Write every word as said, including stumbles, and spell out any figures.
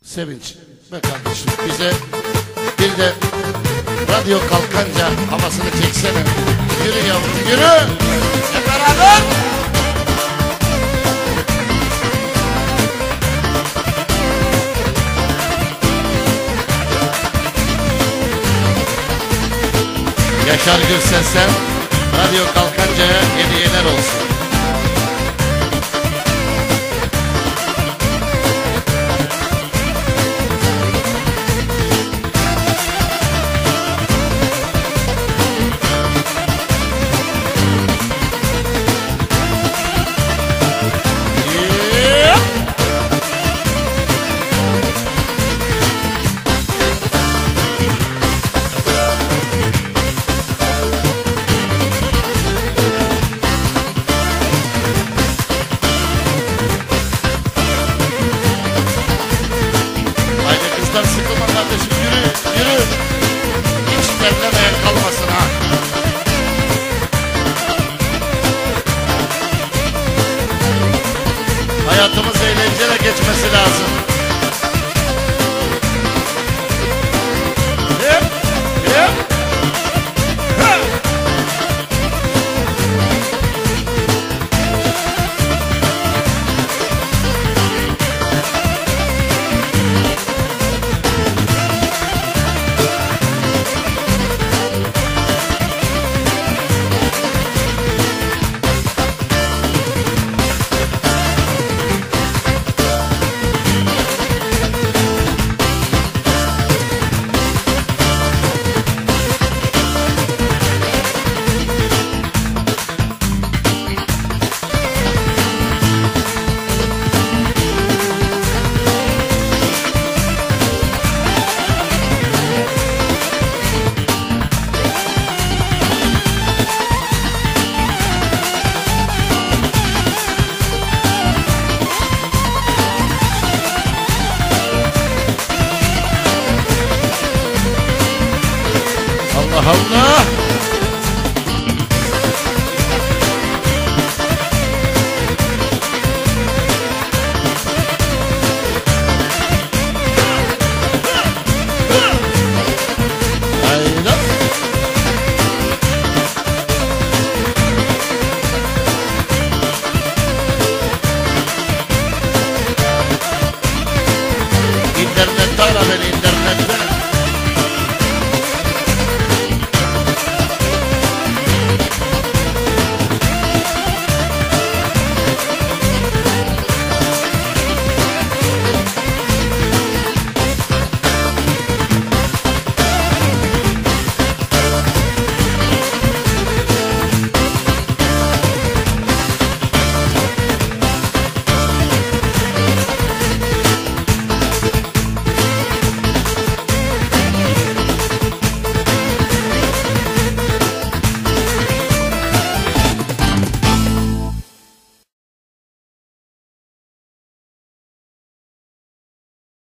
sevinç be kardeşim. Bize bir de radyo kalkanca havasını çeksene. Yürü yavrum yürü. Hep beraber. Yaşar Gürses'ten radyo kalkancaya hediyeler olsun. Sıkılma kardeşim, yürü, yürü. Hiç terlemeyen kalmasın ha. Hayatımız eğlenceyle geçmesi lazım. Hep, hep, hep. Allah Allah.